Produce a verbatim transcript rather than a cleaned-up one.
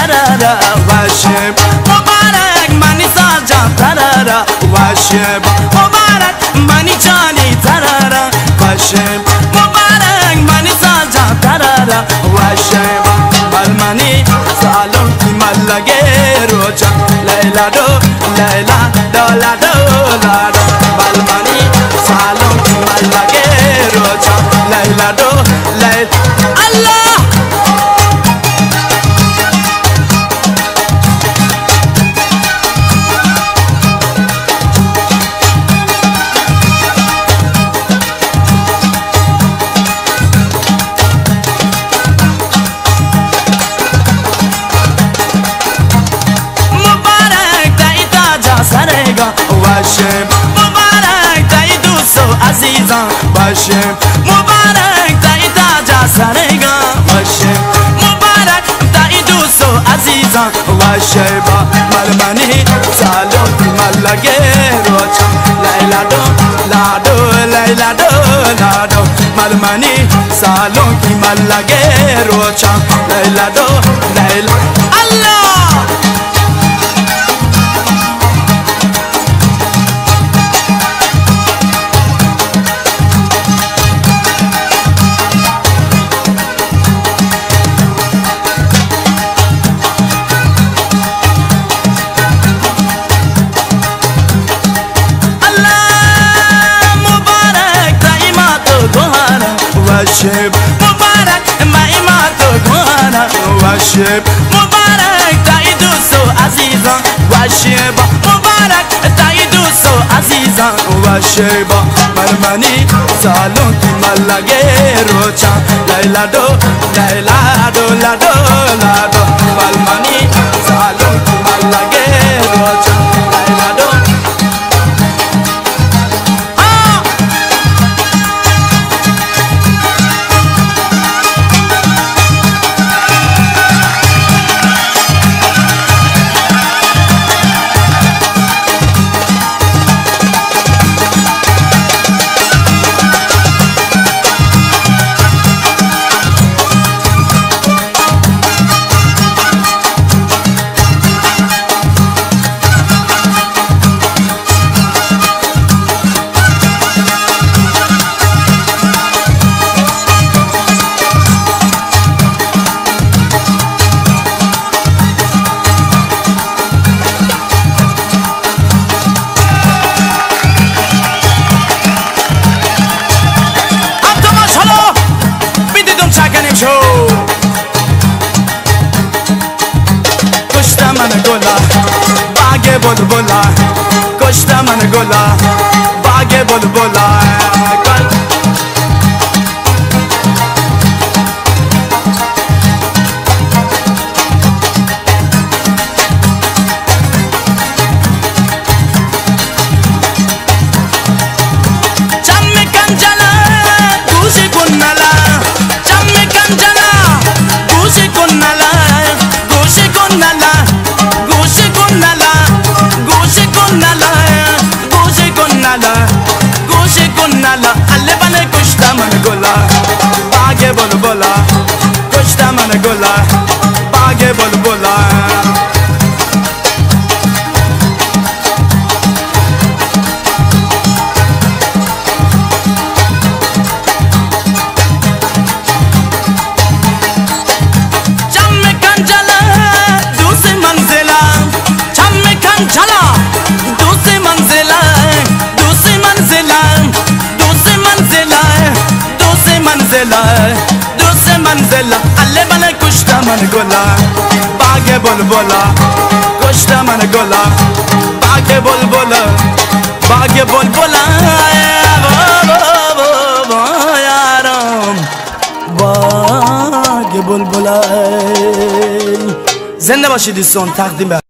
ترارا واشب مبارک منی ساجا ترارا واشب مبارک منی جانی ترارا واشب مبارک منی ساجا ترارا واشب بالمانی سالم کی ملگه روچا لیلا دو لیلا دولا دولا دو بالمانی سالم کی ملگه روچا لیلا دو لیلا الله واشب مبارک تای دوستو عزیزان واشب مبارک تای تاجا سرگا واشب مبارک تای دوستو عزیزان واشب مرمانی سالو ملگه روچا لیلا دو لادو لیلا دو لادو مرمانی سالو کی ملگه روچا لیلا دو لیلا الله واشب مبارک مایماتو گوانا واشب مبارک تای دوستو عزیزان واشب مبارک تای دوستو عزیزان واشب مرمانی سالون کی ملگه روچا لیلا دو لیلا دو لادو لادو مرمانی سالون کی ملگه روچا لیلا دو کشته من گلا باگ بلبلا کشته من گلا باگ بلبلا باگ بلبلا کشته من گلا باگ بلبلا چم کنجلا دوست منزلا چم کنجلا دوست منزلا دوست منزلا دوست منزلا دوست منزلا دوست منزلا alle bana kuşta man gola bage bulbula kuşta man gola bage bulbula bage bulbula yaram bage bulbula zinde başı son takdim